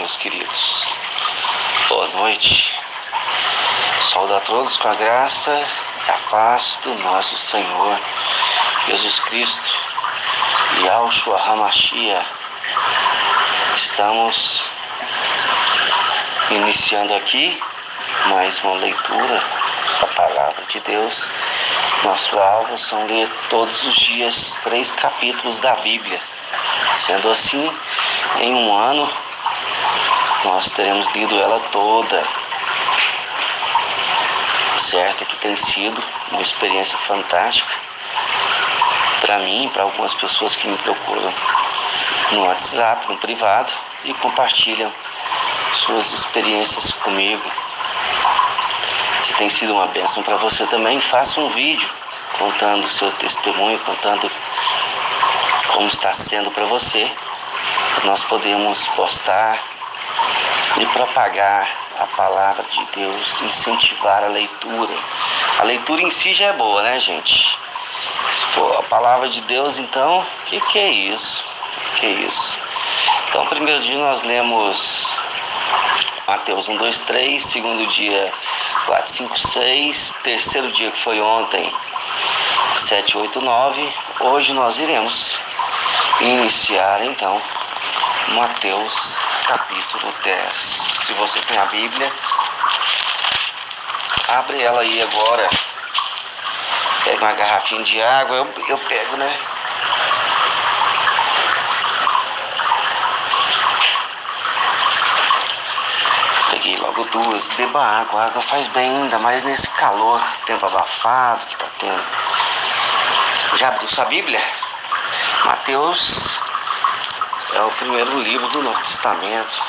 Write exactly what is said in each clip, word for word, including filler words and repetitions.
meus queridos. Boa noite. Saúdo a todos com a graça e a paz do nosso Senhor Jesus Cristo e Yahshua HaMashiach. Estamos iniciando aqui mais uma leitura da Palavra de Deus. Nosso alvo são ler todos os dias três capítulos da Bíblia. Sendo assim, em um ano, nós teremos lido ela toda. Certo que tem sido uma experiência fantástica para mim e para algumas pessoas que me procuram no WhatsApp, no privado, e compartilham suas experiências comigo. Se tem sido uma bênção para você também, faça um vídeo contando o seu testemunho, contando como está sendo para você. Nós podemos postar e propagar a palavra de Deus, incentivar a leitura. A leitura em si já é boa, né, gente? Se for a palavra de Deus, então, o que, que é isso? O que, que é isso? Então, primeiro dia nós lemos Mateus um, dois, três, segundo dia quatro, cinco, seis, terceiro dia que foi ontem sete, oito, nove. Hoje nós iremos iniciar então Mateus capítulo dez. Se você tem a Bíblia, abre ela aí agora. Pega uma garrafinha de água, eu, eu pego, né? Peguei logo duas. Beba água, a água faz bem, ainda mais nesse calor, tempo abafado que tá tendo. Já abriu sua Bíblia? Mateus é o primeiro livro do Novo Testamento.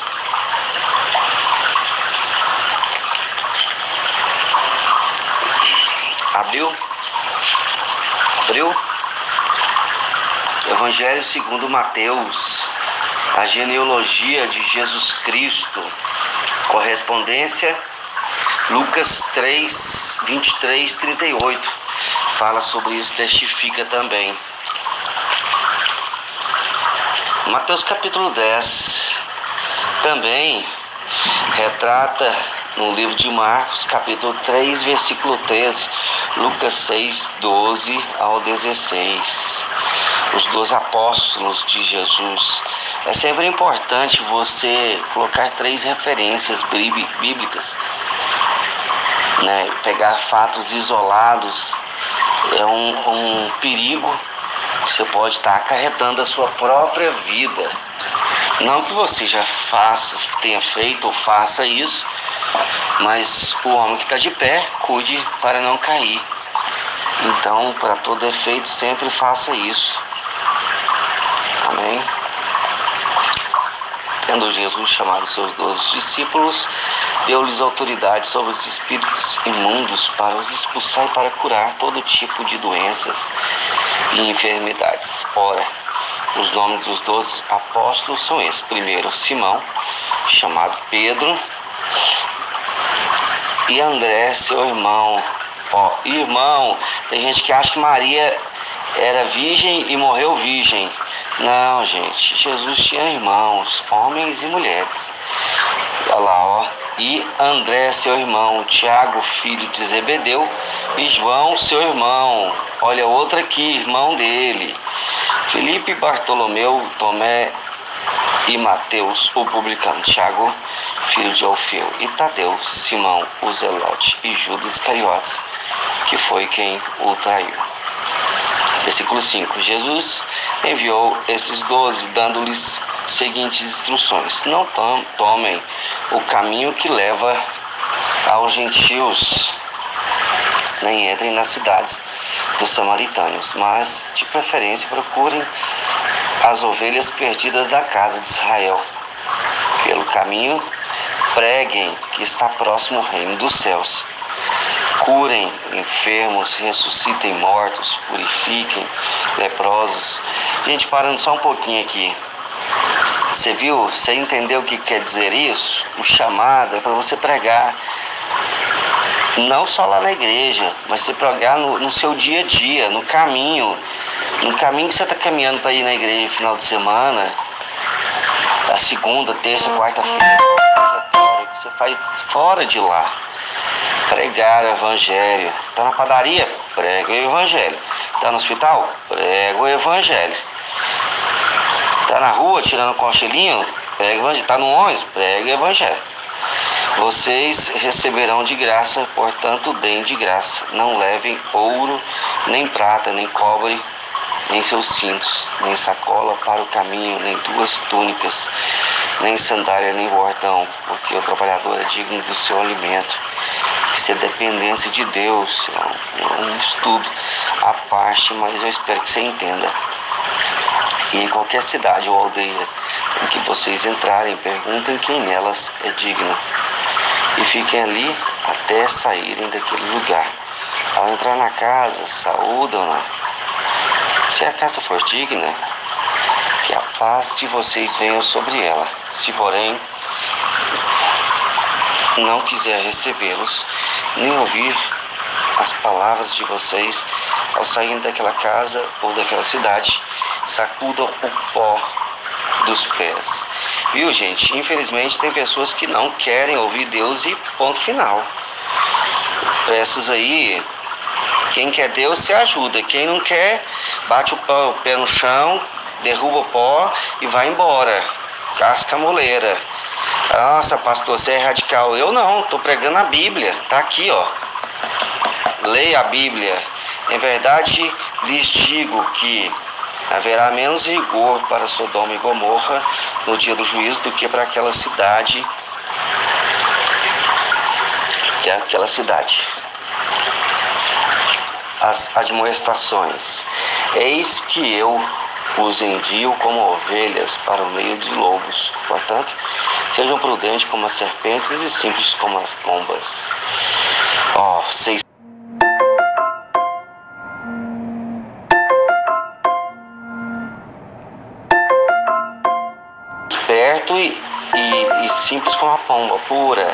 Abriu? Abriu? Evangelho segundo Mateus, a genealogia de Jesus Cristo, correspondência Lucas três, vinte e três, trinta e oito. Fala sobre isso, testifica também. Mateus capítulo dez também retrata no livro de Marcos, capítulo três, versículo treze, Lucas seis, doze ao dezesseis. Os dois apóstolos de Jesus. É sempre importante você colocar três referências bíblicas, né? Pegar fatos isolados é um, um perigo que você pode estar acarretando a sua própria vida. Não que você já faça, tenha feito ou faça isso, mas o homem que está de pé, cuide para não cair. Então, para todo efeito, sempre faça isso. Amém? Tendo Jesus chamado seus doze discípulos, deu-lhes autoridade sobre os espíritos imundos para os expulsar e para curar todo tipo de doenças e enfermidades. Ora, os nomes dos doze apóstolos são esses. Primeiro, Simão, chamado Pedro, e André, seu irmão. Ó, irmão, tem gente que acha que Maria era virgem e morreu virgem. Não, gente, Jesus tinha irmãos, homens e mulheres. Olha lá, ó. E André, seu irmão, Tiago, filho de Zebedeu, e João, seu irmão. Olha, outro aqui, irmão dele. Filipe, Bartolomeu, Tomé e Mateus, o publicano. Tiago, filho de Alfeu, e Tadeu, Simão, o Zelote, e Judas Iscariotes, que foi quem o traiu. Versículo cinco. Jesus enviou esses doze, dando-lhes seguintes instruções: não tom, tomem o caminho que leva aos gentios, nem entrem nas cidades dos samaritanos, mas de preferência procurem as ovelhas perdidas da casa de Israel. Pelo caminho preguem que está próximo o reino dos céus. Curem enfermos, ressuscitem mortos, purifiquem leprosos. Gente, parando só um pouquinho aqui. Você viu? Você entendeu o que quer dizer isso? O chamado é para você pregar. Não só lá na igreja, mas você pregar no, no seu dia a dia, no caminho. No caminho que você está caminhando para ir na igreja no final de semana. a segunda, terça, quarta-feira, você faz fora de lá. Pregar o evangelho. Está na padaria? Prega o evangelho. Está no hospital? Prega o evangelho. Está na rua tirando cochilinho? Prega o evangelho. Está no ônibus? Prega o evangelho. Vocês receberão de graça, portanto deem de graça. Não levem ouro, nem prata, nem cobre, nem seus cintos, nem sacola para o caminho, nem duas túnicas, nem sandália, nem bordão, porque o trabalhador é digno do seu alimento. Isso é dependência de Deus, é um estudo à parte, mas eu espero que você entenda. E em qualquer cidade ou aldeia em que vocês entrarem, perguntem quem nelas é digno, e fiquem ali até saírem daquele lugar. Ao entrar na casa, saúdam-na. Se a casa for digna, que a paz de vocês venha sobre ela. Se, porém, não quiser recebê-los, nem ouvir as palavras de vocês, ao saírem daquela casa ou daquela cidade, sacudam o pó dos pés. Viu, gente? Infelizmente tem pessoas que não querem ouvir Deus e ponto final. Essas aí, quem quer Deus se ajuda, quem não quer, bate o pé no chão, derruba o pó e vai embora. Casca moleira. Nossa, pastor, você é radical. Eu não, estou pregando a Bíblia. Está aqui, ó. Leia a Bíblia. Em verdade, lhes digo que haverá menos rigor para Sodoma e Gomorra no dia do juízo do que para aquela cidade. Que é aquela cidade. As admoestações. Eis que eu os envio como ovelhas para o meio de lobos. Portanto, sejam prudentes como as serpentes e simples como as pombas. Ó, oh, vocês esperto e, e, e simples como a pomba pura.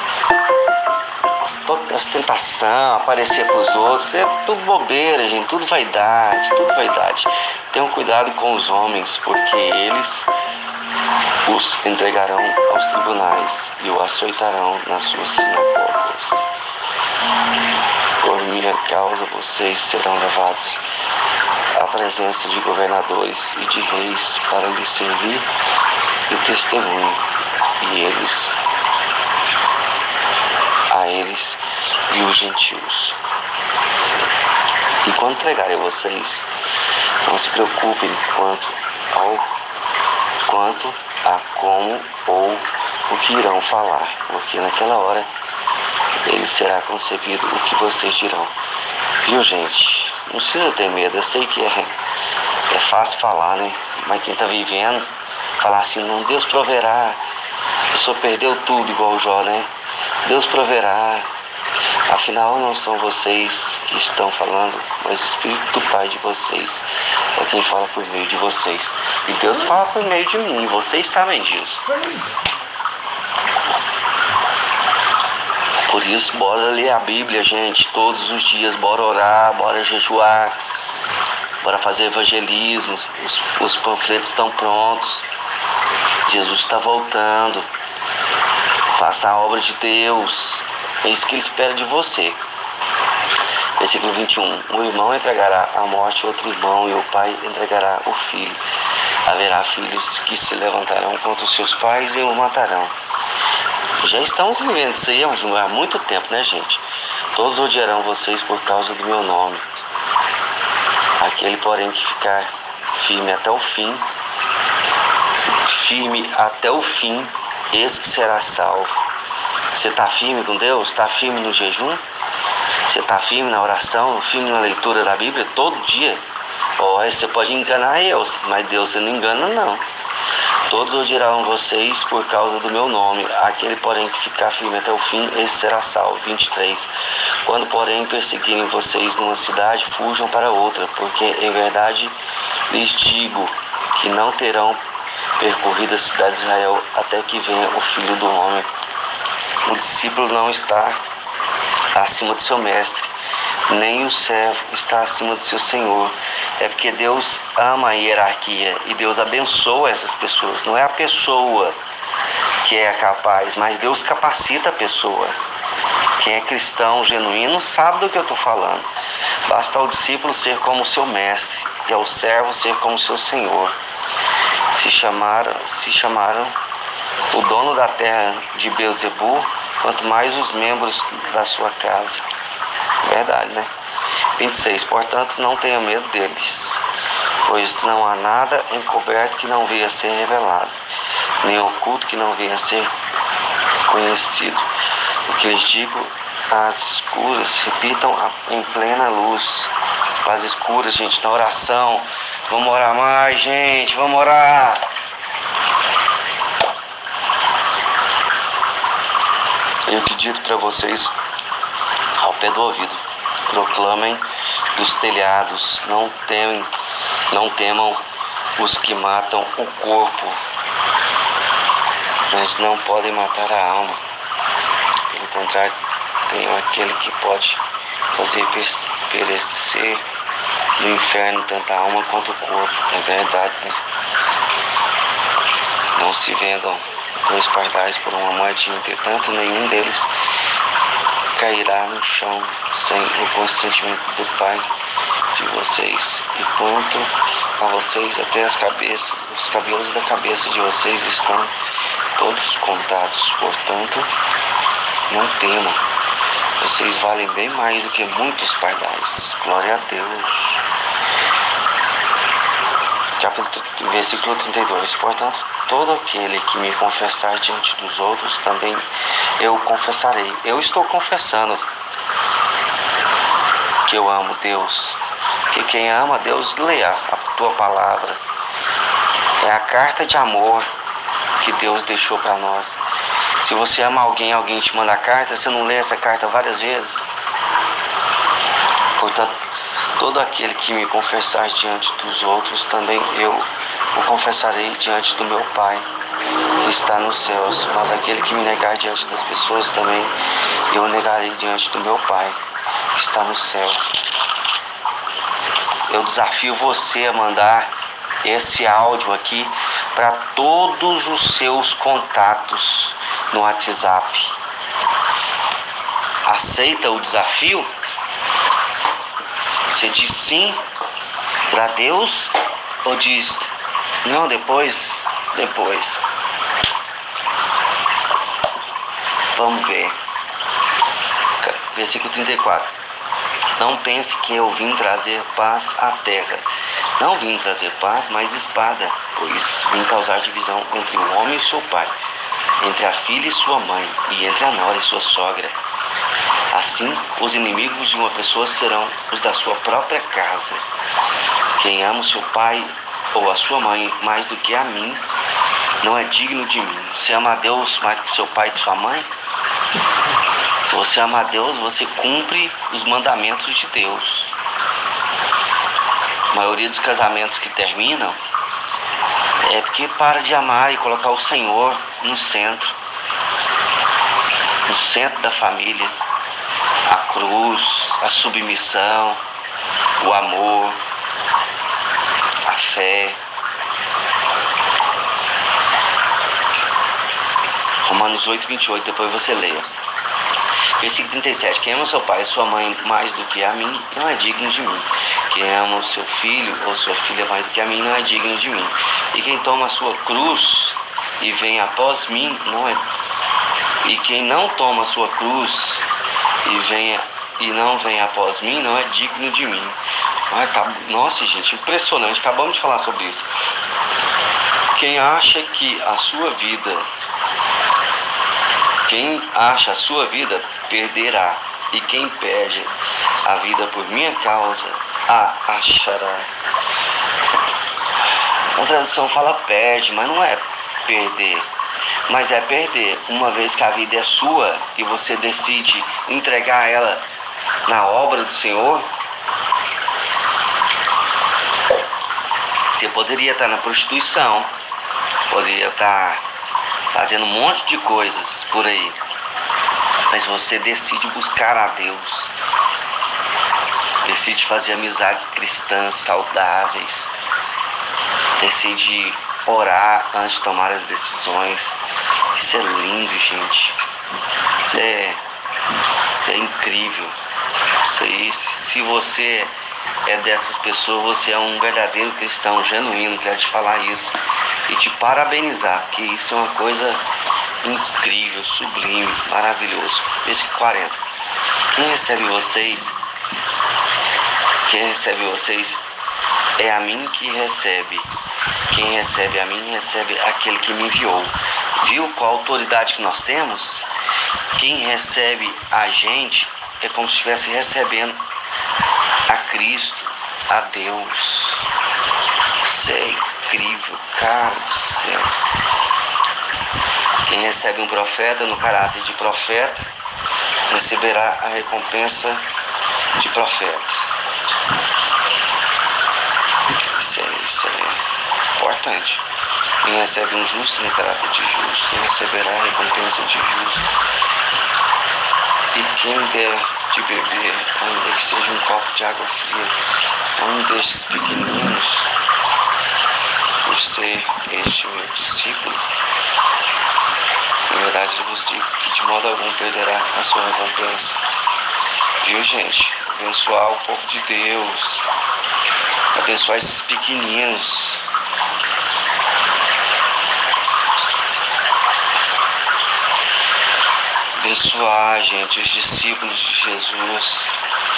Ostentação, aparecer para os outros, é tudo bobeira, gente, tudo vaidade, tudo vaidade. Tenham cuidado com os homens, porque eles os entregarão aos tribunais e o açoitarão nas suas sinagogas. Por minha causa vocês serão levados à presença de governadores e de reis para lhes servir de testemunho, e eles a eles e os gentios. E quando entregarem vocês, não se preocupem quanto ao quanto a como ou o que irão falar, porque naquela hora ele será concebido o que vocês dirão. Viu, gente? Não precisa ter medo. Eu sei que é, é fácil falar, né? Mas quem está vivendo, falar assim, não, Deus proverá. A pessoa perdeu tudo igual o Jó, né? Deus proverá. Afinal, não são vocês que estão falando, mas o Espírito do Pai de vocês é quem fala por meio de vocês. E Deus fala por meio de mim, vocês sabem disso. Por isso, bora ler a Bíblia, gente, todos os dias. Bora orar, bora jejuar, bora fazer evangelismo. Os, os panfletos estão prontos. Jesus está voltando. Faça a obra de Deus. É isso que Ele espera de você. Versículo vinte e um. O irmão entregará à morte outro irmão, e o pai entregará o filho. Haverá filhos que se levantarão contra os seus pais e o matarão. Já estamos vivendo isso aí há muito tempo, né, gente? Todos odiarão vocês por causa do meu nome. Aquele, porém, que ficar firme até o fim, firme até o fim, esse que será salvo. Você está firme com Deus? Está firme no jejum? Você está firme na oração? Firme na leitura da Bíblia todo dia? Oh, você pode enganar eu, mas Deus você não engana, não. Todos odiarão vocês por causa do meu nome. Aquele, porém, que ficar firme até o fim, esse será salvo. vinte e três. Quando, porém, perseguirem vocês numa cidade, fujam para outra, porque, em verdade, lhes digo que não terão percorrido a cidade de Israel até que venha o Filho do Homem. O discípulo não está acima de seu mestre, nem o servo está acima do seu senhor. É porque Deus ama a hierarquia e Deus abençoa essas pessoas. Não é a pessoa que é capaz, mas Deus capacita a pessoa. Quem é cristão genuíno sabe do que eu estou falando. Basta ao discípulo ser como seu mestre e ao servo ser como seu senhor. Se chamaram, se chamaram o dono da terra de Beelzebu, quanto mais os membros da sua casa. Verdade, né? vinte e seis. Portanto, não tenha medo deles, pois não há nada encoberto que não venha a ser revelado, nem oculto que não venha a ser conhecido. O que lhes digo às escuras, repitam em plena luz. Às escuras, gente, na oração. Vamos orar mais, gente, vamos orar. Eu que dito para vocês ao pé do ouvido, proclamem dos telhados, não temem, não temam os que matam o corpo, mas não podem matar a alma. Pelo contrário, tem aquele que pode fazer perecer no inferno tanto a alma quanto o corpo. É verdade, né? Não se vendam dois pardais por uma moedinha, entretanto nenhum deles cairá no chão sem o consentimento do Pai de vocês. E quanto a vocês, até as cabeças, os cabelos da cabeça de vocês estão todos contados. Portanto, não temam. Vocês valem bem mais do que muitos pardais. Glória a Deus. Capítulo, versículo trinta e dois. Portanto, todo aquele que me confessar diante dos outros, também eu confessarei. Eu estou confessando que eu amo Deus. Que quem ama Deus, leia a tua palavra. É a carta de amor que Deus deixou para nós. Se você ama alguém, alguém te manda a carta, você não lê essa carta várias vezes? Portanto, todo aquele que me confessar diante dos outros, também eu o confessarei diante do meu Pai, que está nos céus. Mas aquele que me negar diante das pessoas, também eu o negarei diante do meu Pai, que está no céu. Eu desafio você a mandar esse áudio aqui para todos os seus contatos no WhatsApp. Aceita o desafio? Você diz sim para Deus ou diz não, depois, depois? Vamos ver. Versículo trinta e quatro. Não pense que eu vim trazer paz à terra. Não vim trazer paz, mas espada, pois vim causar divisão entre o homem e seu pai, entre a filha e sua mãe, e entre a nora e sua sogra. Assim, os inimigos de uma pessoa serão os da sua própria casa. Quem ama o seu pai ou a sua mãe mais do que a mim, não é digno de mim. Você ama a Deus mais do que seu pai e sua mãe? Se você ama a Deus, você cumpre os mandamentos de Deus. A maioria dos casamentos que terminam é porque para de amar e colocar o Senhor no centro, no centro da família. A cruz, a submissão, o amor, a fé. Romanos oito, vinte e oito, depois você leia. Versículo trinta e sete. Quem ama seu pai e sua mãe mais do que a mim, não é digno de mim. Quem ama o seu filho ou sua filha mais do que a mim, não é digno de mim. E quem toma a sua cruz e vem após mim, não é. E quem não toma a sua cruz e, venha, e não vem após mim, não é digno de mim. Nossa, gente, impressionante. Acabamos de falar sobre isso. Quem acha que a sua vida, quem acha a sua vida, perderá. E quem perde a vida por minha causa, a achará. A tradução fala perde, mas não é perder. Mas é perder, uma vez que a vida é sua e você decide entregar ela na obra do Senhor. Você poderia estar na prostituição, poderia estar fazendo um monte de coisas por aí, mas você decide buscar a Deus. Decide fazer amizades cristãs saudáveis. Decide orar antes de tomar as decisões. Isso é lindo, gente. Isso é, isso é incrível. Isso aí, se você é dessas pessoas, você é um verdadeiro cristão genuíno. Quero te falar isso e te parabenizar, porque isso é uma coisa incrível, sublime, maravilhoso. Versículo quarenta. Quem recebe vocês, quem recebe vocês é a mim que recebe. Quem recebe a mim, recebe aquele que me enviou. Viu qual autoridade que nós temos? Quem recebe a gente é como se estivesse recebendo a Cristo, a Deus. Isso é incrível, cara do céu. Quem recebe um profeta no caráter de profeta, receberá a recompensa de profeta. Isso é, isso é importante. Quem recebe um justo no caráter de justo, receberá a recompensa de justo. E quem der de beber, ainda que seja um copo de água fria, a um destes pequeninos, por ser este meu discípulo, na verdade eu vos digo que de modo algum perderá a sua recompensa. Viu, gente? Abençoar o povo de Deus, abençoar esses pequeninos. Abençoar, gente, os discípulos de Jesus.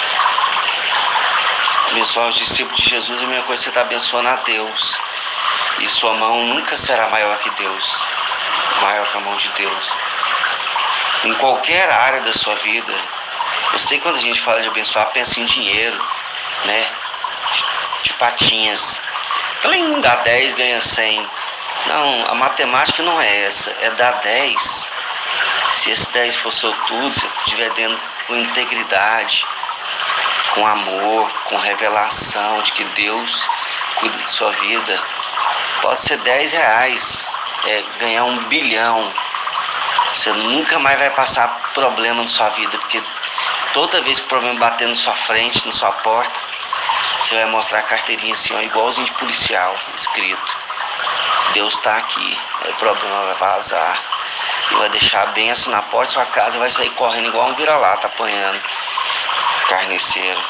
Abençoar os discípulos de Jesus é a mesma coisa que você está abençoando a Deus. E sua mão nunca será maior que Deus, maior que a mão de Deus. Em qualquer área da sua vida. Eu sei que quando a gente fala de abençoar, pensa em dinheiro, né? De, de patinhas. Também dá dez, ganha cem. Não, a matemática não é essa. É dar dez. Se esse dez for seu tudo, se estiver dentro com integridade, com amor, com revelação de que Deus cuida de sua vida, pode ser dez reais, é, ganhar um bilhão. Você nunca mais vai passar problema na sua vida, porque toda vez que o problema bater na sua frente, na sua porta, você vai mostrar a carteirinha assim, ó, igualzinho de policial, escrito: Deus está aqui. Aí o problema vai vazar e vai deixar a bênção na porta da sua casa, vai sair correndo igual um vira-lata, apanhando carniceiro.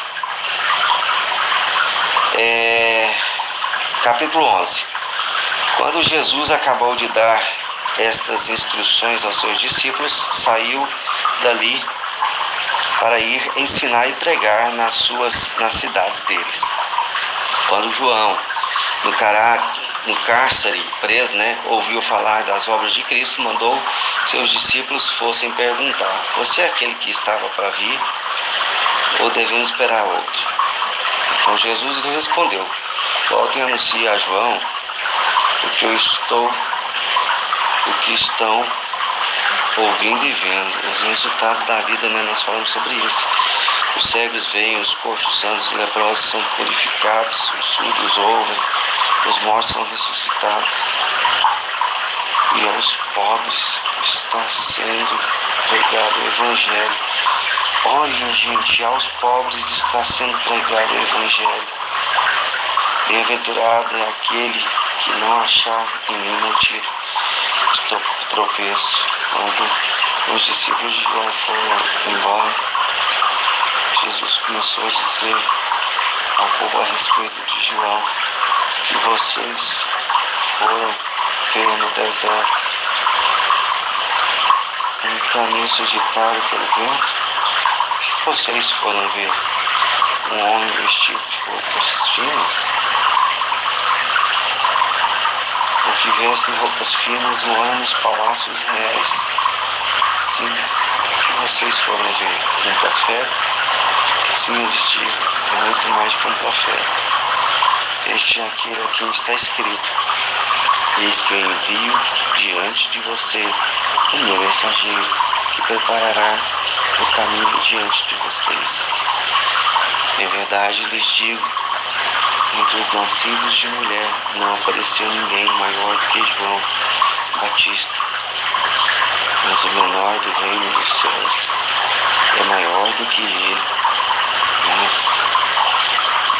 É, capítulo onze. Quando Jesus acabou de dar estas instruções aos seus discípulos, saiu dali para ir ensinar e pregar nas suas nas cidades deles. Quando João, no, cará, no cárcere, preso, né, ouviu falar das obras de Cristo, mandou que seus discípulos fossem perguntar: você é aquele que estava para vir, ou devemos esperar outro? Então Jesus lhe respondeu: voltem e anuncie a João o que eu estou, o que estão ouvindo e vendo, os resultados da vida, né? Nós falamos sobre isso. Os cegos veem, os coxos santos, os leprosos são purificados, os surdos ouvem, os mortos são ressuscitados, e aos pobres está sendo pregado o Evangelho. Olha, gente, aos pobres está sendo pregado o Evangelho. Bem-aventurado é aquele que não achar em mim motivo de tropeço. Quando os discípulos de João foram embora, Jesus começou a dizer ao povo a respeito de João: que vocês foram ver no deserto um caminho suscitado pelo vento. Que vocês foram ver um homem vestido de roupas finas? O que vestem roupas finas moram nos palácios reais. Sim, o que vocês foram ver um profeta? Sim, eu lhes digo, é muito mais que um profeta. Este é aquele a quem está escrito: eis que eu envio diante de você o meu mensageiro, que preparará o caminho diante de vocês. Em verdade lhes digo, entre os nascidos de mulher não apareceu ninguém maior do que João Batista, mas o menor do reino dos céus é maior do que ele. Mas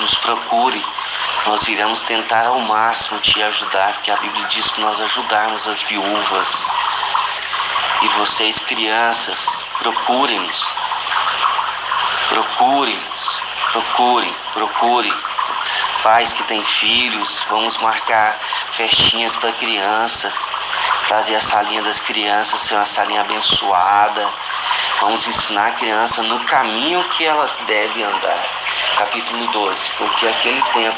nos procure. Nós iremos tentar ao máximo te ajudar, porque a Bíblia diz que nós ajudarmos as viúvas. E vocês, crianças, procurem-nos. Procurem-nos. Procurem, procurem. Pais que têm filhos, vamos marcar festinhas para criança. Fazer a salinha das crianças ser uma salinha abençoada. Vamos ensinar a criança no caminho que elas devem andar. Capítulo doze. Porque aquele tempo,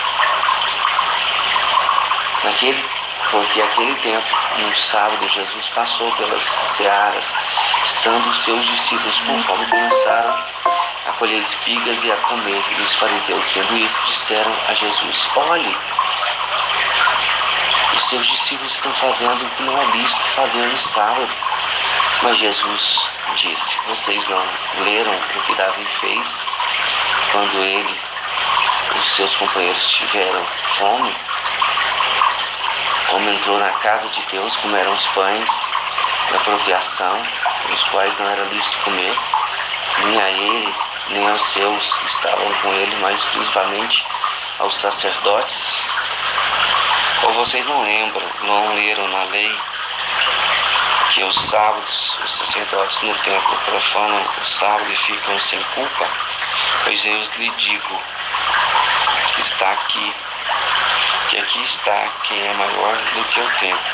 naquele, porque aquele tempo, num sábado, Jesus passou pelas searas, estando os seus discípulos com fome, começaram a colher espigas e a comer. E os fariseus, vendo isso, disseram a Jesus: olhe, os seus discípulos estão fazendo o que não é lícito fazer no sábado. Mas Jesus disse: vocês não leram o que Davi fez quando ele e os seus companheiros tiveram fome? Como entrou na casa de Deus, comeram os pães da apropriação, os quais não era lícito comer, nem a ele, nem aos seus que estavam com ele, mas exclusivamente aos sacerdotes. Ou vocês não lembram, não leram na lei que os sábados, os sacerdotes no templo profanam o sábado e ficam sem culpa? Pois eu lhe digo que está aqui, que aqui está quem é maior do que o templo.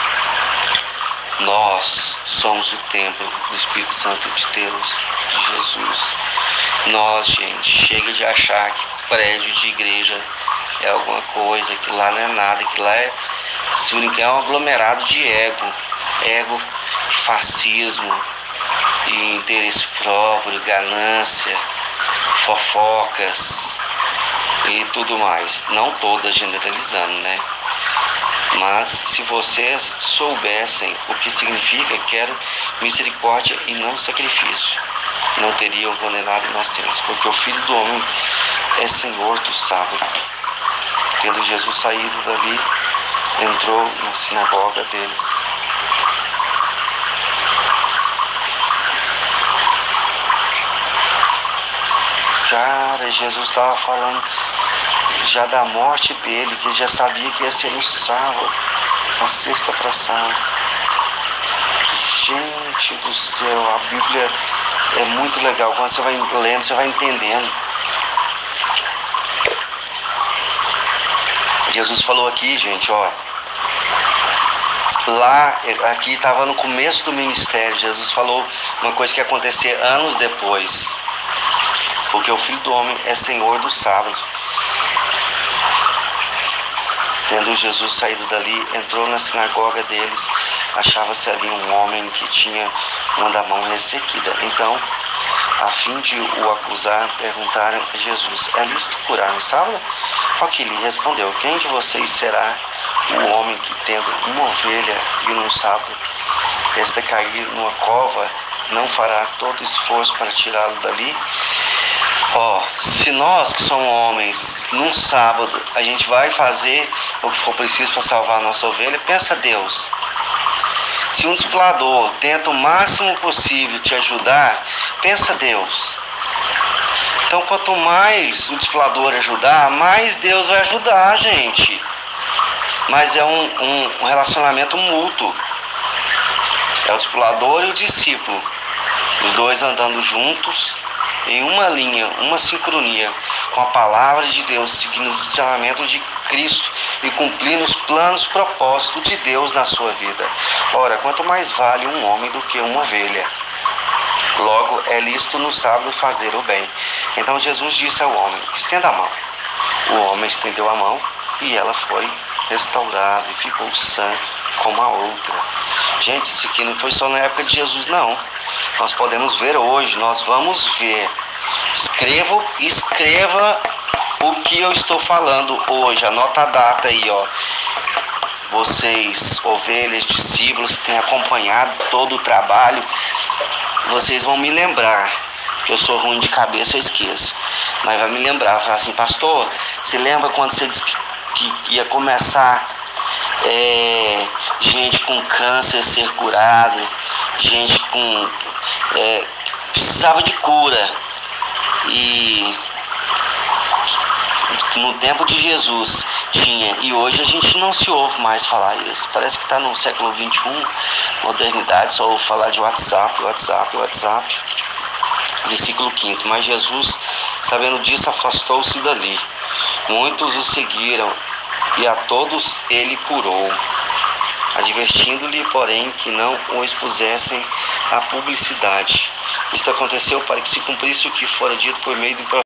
Nós somos o templo do Espírito Santo de Deus, de Jesus. Nós, gente, chega de achar que prédio de igreja é alguma coisa, que lá não é nada, que lá é, se brincar, é um aglomerado de ego, ego, fascismo, e interesse próprio, ganância, fofocas e tudo mais. Não todas, generalizando, né? Mas se vocês soubessem o que significa quero misericórdia e não sacrifício, não teriam condenado inocentes, porque o Filho do Homem é Senhor do sábado. Tendo Jesus saído dali, entrou na sinagoga deles. Cara, Jesus estava falando já da morte dele, que ele já sabia que ia ser no sábado, na sexta para sábado. Gente do céu, a Bíblia é muito legal. Quando você vai lendo, você vai entendendo. Jesus falou aqui, gente, ó. Lá, aqui estava no começo do ministério. Jesus falou uma coisa que ia acontecer anos depois. Porque o Filho do Homem é Senhor do sábado. Tendo Jesus saído dali, entrou na sinagoga deles. Achava-se ali um homem que tinha uma da mão ressequida. Então, a fim de o acusar, perguntaram a Jesus: é lícito curar no sábado? Ao que lhe respondeu: quem de vocês será o homem que, tendo uma ovelha e no sábado esta cair numa cova, não fará todo esforço para tirá-lo dali? Ó, se nós que somos homens, num sábado, a gente vai fazer o que for preciso para salvar a nossa ovelha, pensa Deus. Se um discipulador tenta o máximo possível te ajudar, pensa Deus. Então, quanto mais o discipulador ajudar, mais Deus vai ajudar a gente. Mas é um, um, um relacionamento mútuo. É o discipulador e o discípulo. Os dois andando juntos, em uma linha, uma sincronia com a palavra de Deus, seguindo os ensinamentos de Cristo e cumprindo os planos e propósitos de Deus na sua vida. Ora, quanto mais vale um homem do que uma ovelha. Logo, é lícito no sábado fazer o bem. Então Jesus disse ao homem: estenda a mão. O homem estendeu a mão e ela foi restaurada e ficou sã como a outra. Gente, isso aqui não foi só na época de Jesus, não. Nós podemos ver hoje, nós vamos ver. Escreva, escreva o que eu estou falando hoje, anota a data aí, ó. Vocês, ovelhas, discípulos, que têm acompanhado todo o trabalho, vocês vão me lembrar, que eu sou ruim de cabeça, eu esqueço. Mas vai me lembrar, falar assim: pastor, você lembra quando você disse que, que ia começar é, gente com câncer ser curado, gente com é, precisava de cura, e No tempo de Jesus tinha, e hoje a gente não se ouve mais falar isso. Parece que está no século vinte e um, modernidade, só ouve falar de WhatsApp, WhatsApp, WhatsApp. Versículo quinze. Mas Jesus, sabendo disso, afastou-se dali. Muitos o seguiram, e a todos ele curou, advertindo-lhe, porém, que não o expusessem à publicidade. Isto aconteceu para que se cumprisse o que fora dito por meio do profeta.